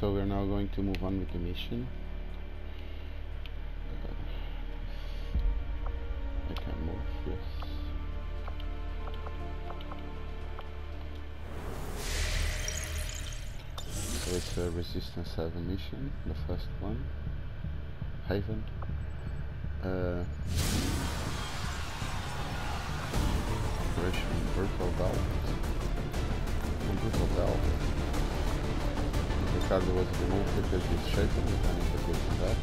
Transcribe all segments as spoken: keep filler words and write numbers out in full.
So we're now going to move on with the mission. Uh, I can move, yes. So it's a Resistance seven mission, the first one. Haven. Uh, Operation Brutal Belt. Oh, Brutal Belt. Ricardo was removed because he's shaken, we can interpret that.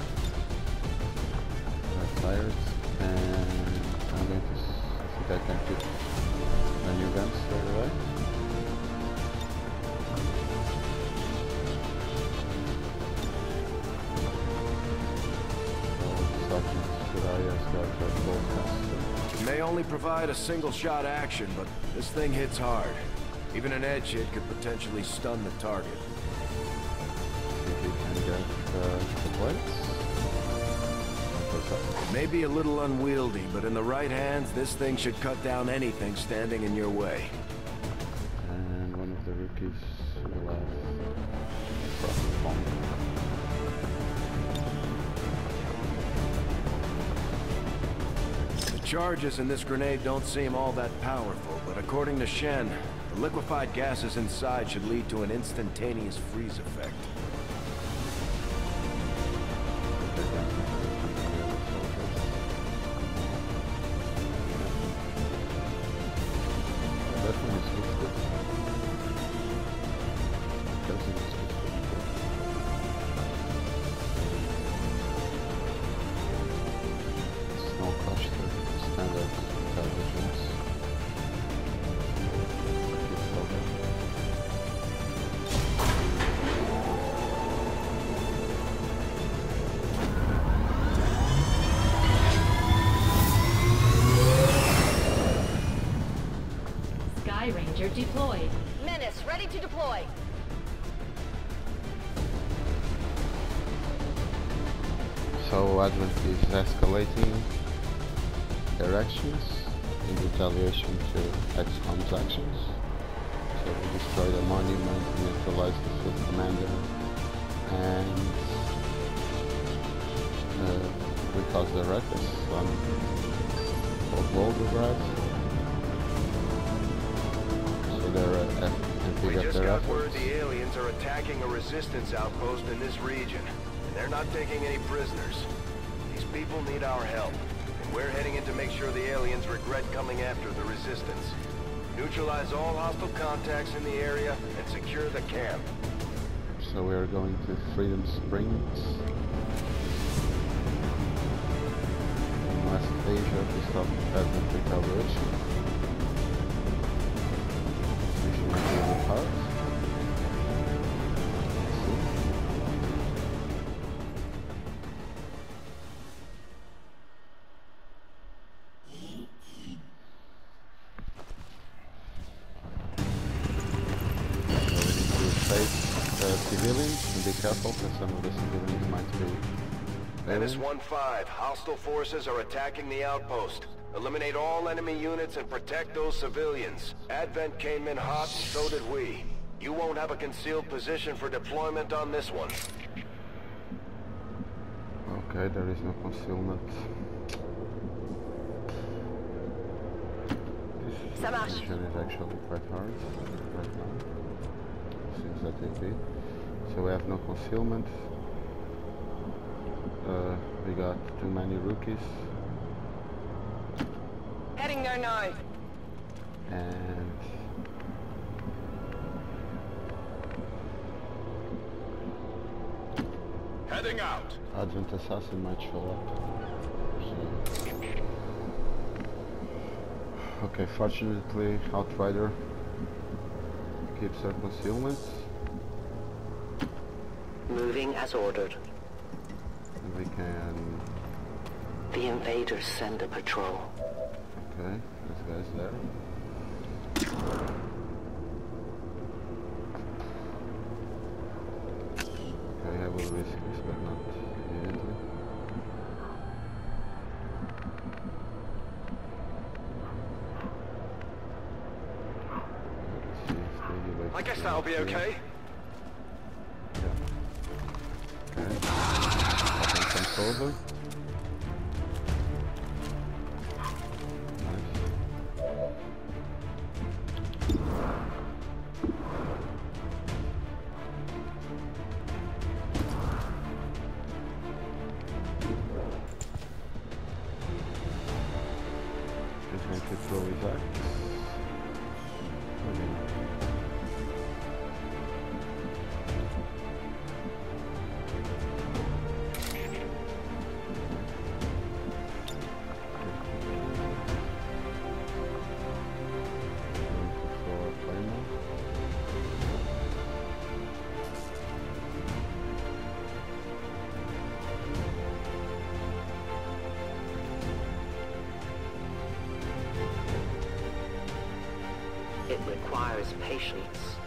We're tired, and I'm going to s I think I can put a new gun straight away. It may only provide a single shot action, but this thing hits hard. Even an edge hit could potentially stun the target. Think we can get uh, the plates? It may be a little unwieldy, but in the right hands, this thing should cut down anything standing in your way. And one of the rookies will have a proper bomb. The charges in this grenade don't seem all that powerful, but according to Shen, the liquefied gases inside should lead to an instantaneous freeze effect. Ranger deployed. Menace ready to deploy. So Advent is escalating their actions in retaliation to X COM's actions. So we destroy the monument, neutralize the field commander, and uh, we cause the ruckus on Fort Volgograd. Uh, we just got word the aliens are attacking a resistance outpost in this region, and they're not taking any prisoners. These people need our help, and we're heading in to make sure the aliens regret coming after the resistance. Neutralize all hostile contacts in the area and secure the camp. So we are going to Freedom Springs, in West Asia, to stop Advent retaliation. Civilians, and be careful because some of the civilians might be Menace one five, hostile forces are attacking the outpost. Eliminate all enemy units and protect those civilians. Advent came in hot, so did we. You won't have a concealed position for deployment on this one. Okay, there is no concealment. This mission is actually quite hard right now. Seems that it be. So we have no concealment. Uh, we got too many rookies. Heading there now. And heading out. Advent assassin might show up. So. Okay, fortunately, Outrider keeps her concealment. Moving as ordered. And we can... The invaders send a patrol. Okay, this guy's there. Okay, I will risk this, but not immediately. I guess that'll be okay. Yeah. Open some solver. Just going to throw his axe. It requires patience.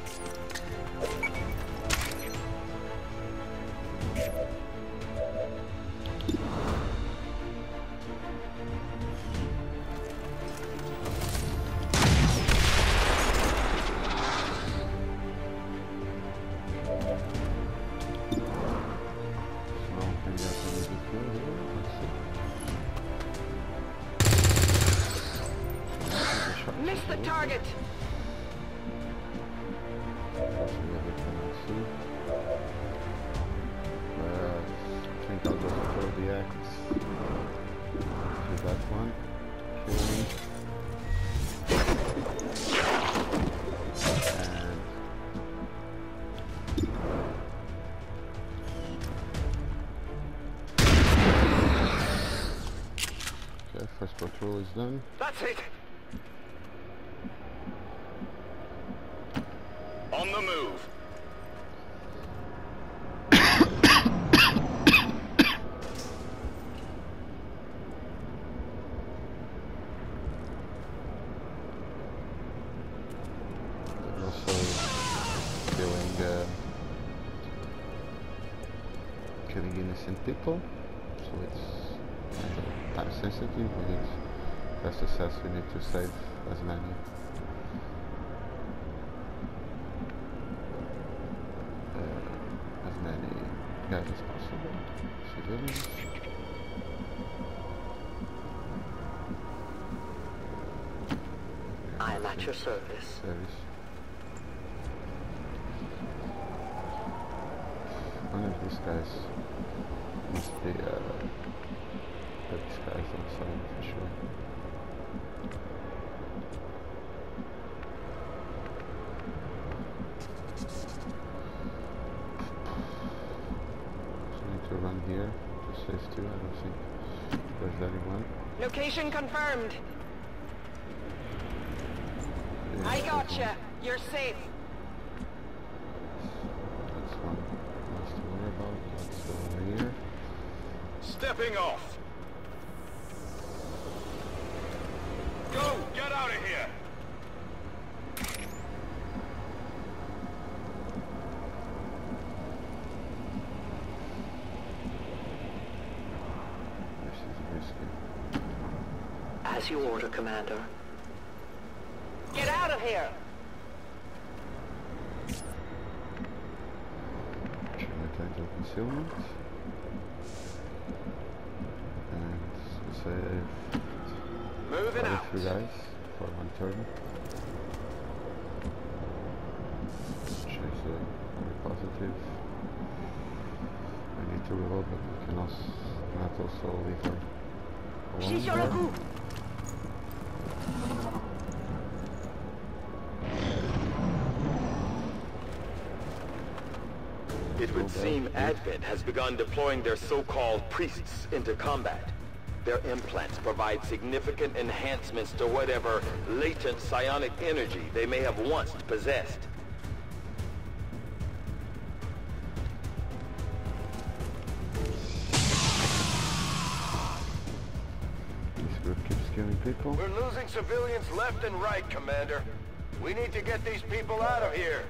Miss the target! Uh, I think I'll go for the axe. Do that one. Kill him. And okay, first patrol is done. That's it! On the move! Uh, killing innocent people, so it's kind of time sensitive. We need, as success, we need to save as many uh, as many guys as possible. Civilians. I am at your service. Service. One of these guys must be uh, the disguise outside for sure. So I need to run here to safety. I don't think there's anyone. Location confirmed. Yeah, I there's gotcha. one. You're safe. That's one. Nice to worry about. Let's go over here. Stepping off! Go! Get out of here! This is risky. As you order, Commander. Get out of here! Title concealment. And save Moving out. three guys for one turn. Which is uh, very positive. I need to reload, but we can also, not also leave her alone She's on a there. coup. It would seem Advent has begun deploying their so-called priests into combat. Their implants provide significant enhancements to whatever latent psionic energy they may have once possessed. This group keeps killing people. We're losing civilians left and right, Commander. We need to get these people out of here.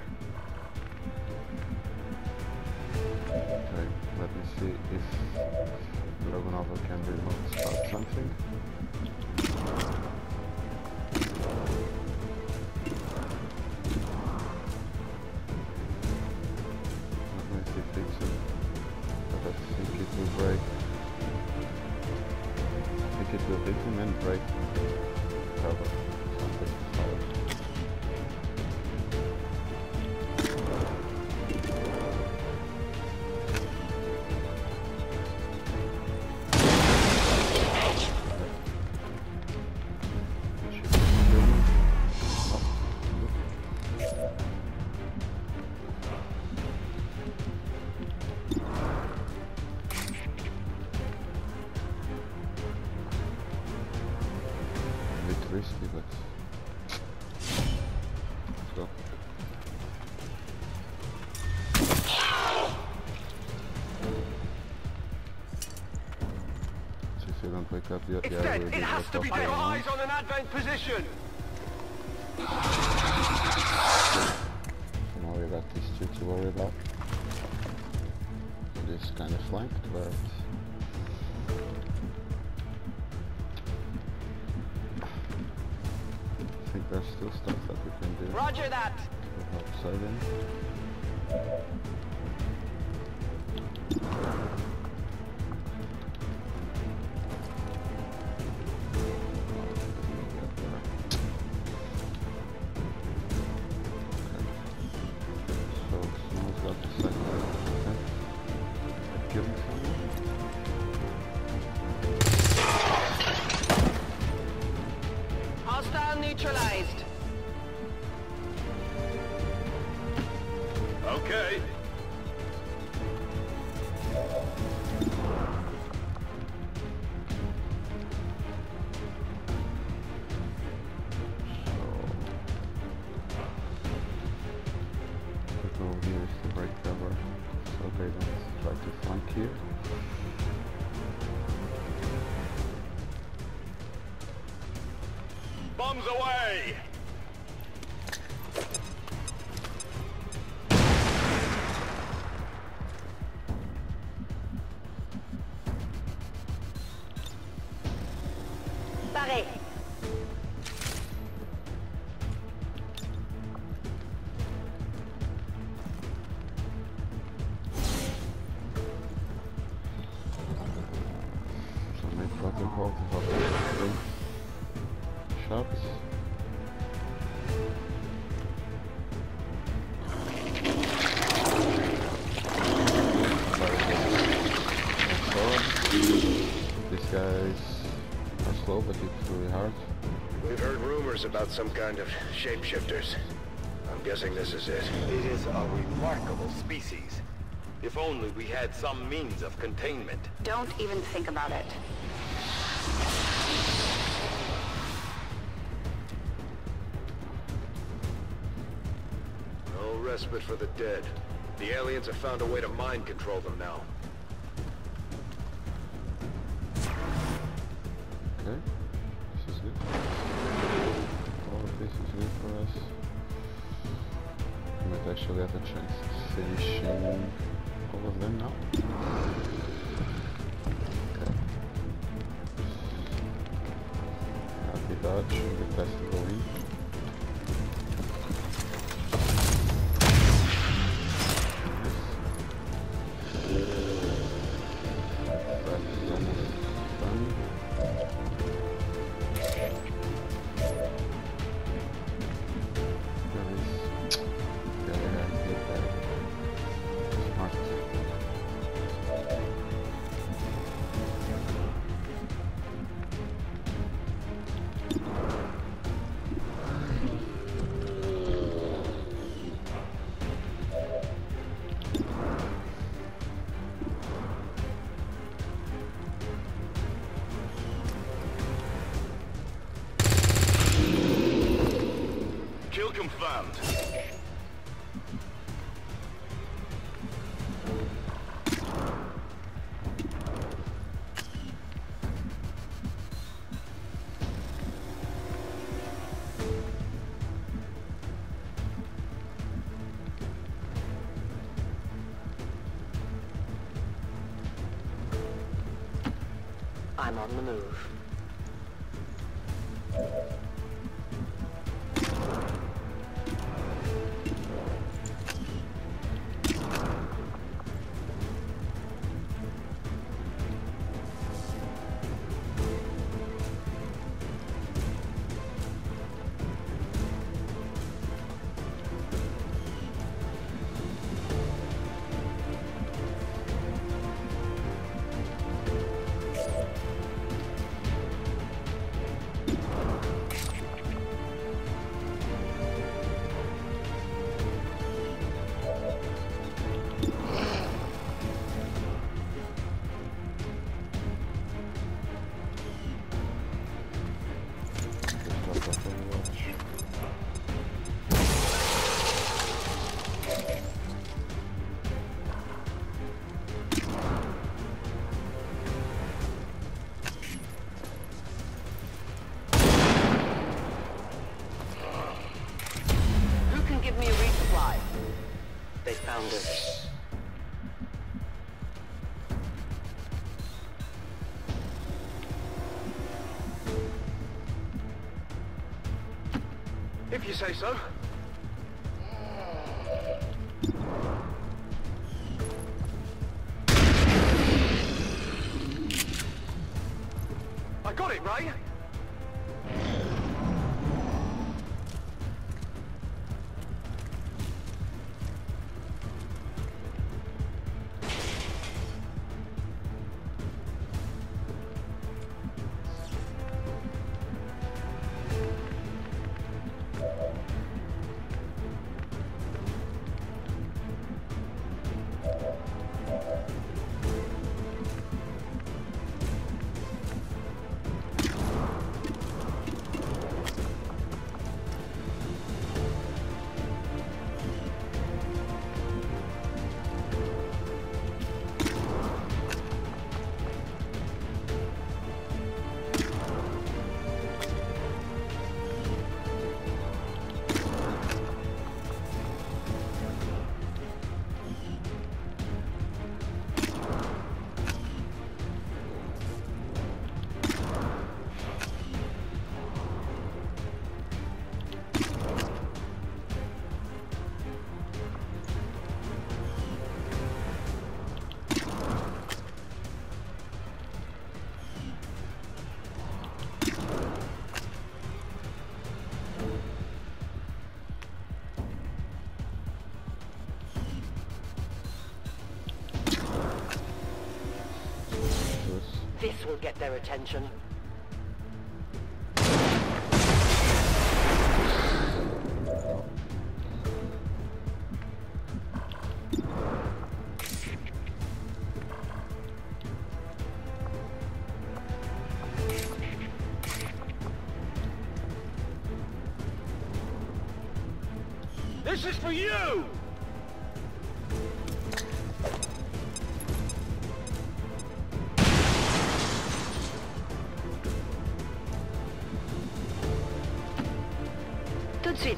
Okay, let me see if Dragonova can remote start something. Not nicely fixed. hit him and break cover. Something solid. Risky, but let's go. So if you don't wake up yet, It's yeah, dead. we'll It has to be dead. Eyes on an advent position. So now we got these two to worry about. It is kind of flanked, but I think there's still stuff that we can do. Roger that. To help save him. So someone's got the second attempt at killing someone. Hostile neutralized. Okay. The goal here is to break cover so they don't try to flank here. Bombs away. Barré. So make protocol to help us bring shots. These guys are slow but hit really hard. We've heard rumors about some kind of shapeshifters. I'm guessing this is it. It is a remarkable species. If only we had some means of containment. Don't even think about it. No respite for the dead. The aliens have found a way to mind control them now. Okay, this is good. All of this is good for us. We might actually have a chance of finishing all of them now. Okay. Happy dodge, the best to go in. Kill confirmed. I'm on the move. Found it. If you say so. I got it, Ray. This will get their attention. This is for you! Tout de suite.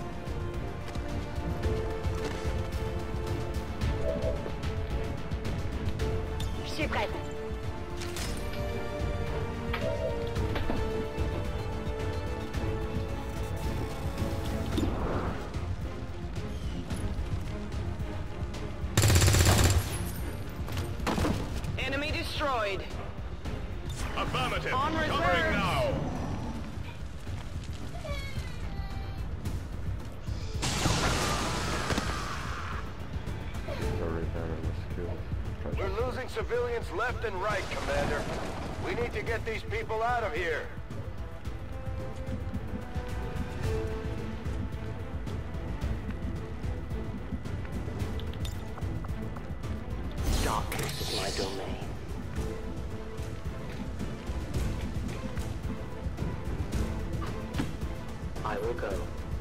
Je suis prête. Enemy destroyed. Affirmative. On reserve. Covering now. Very, very skilled. We're losing civilians left and right, Commander. We need to get these people out of here. Darkness is my domain. I will go.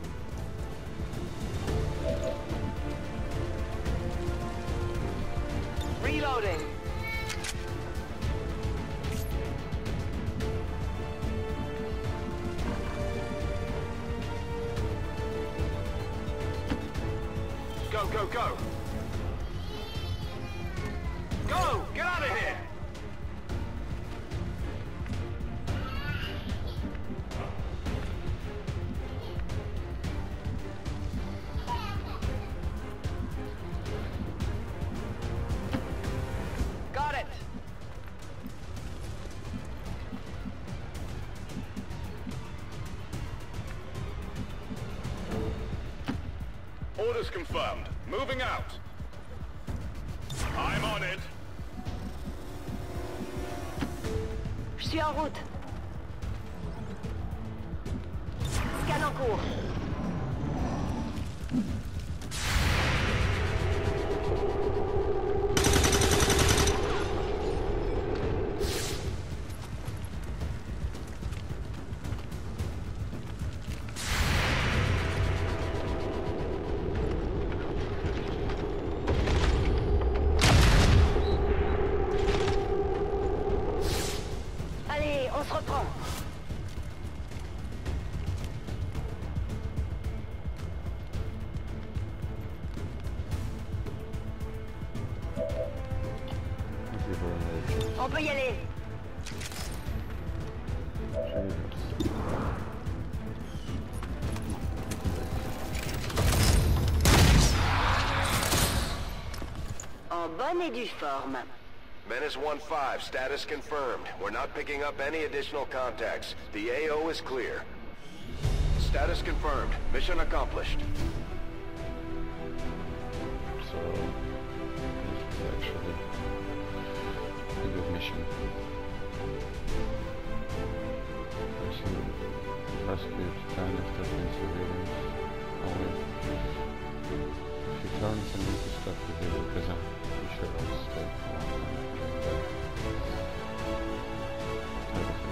Reloading. Go, go, go! Go! Get out of here! Got it. Orders confirmed. Moving out. I'm on it. Je suis en route. Scan en cours. Allez, on se reprend. On peut y aller. En bonne et due forme. Menace one five, status confirmed. We're not picking up any additional contacts. The A O is clear. Status confirmed. Mission accomplished. So, this is actually a good mission. Rescued ten of thirteen civilians. Only if you turn some new stuff to do because I'm pretty sure I'll stay for a long time. Everything